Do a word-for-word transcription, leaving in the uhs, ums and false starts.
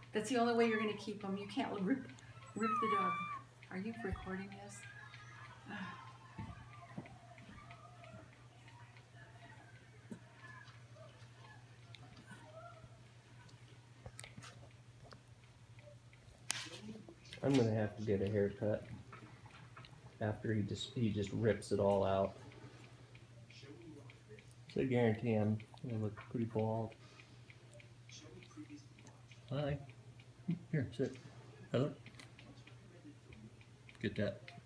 That's the only way you're going to keep them. You can't rip, rip the dog. Are you recording this? I'm gonna have to get a haircut after he just he just rips it all out. So I guarantee I'm gonna look pretty bald. Hi. Here, sit. Hello. Get that.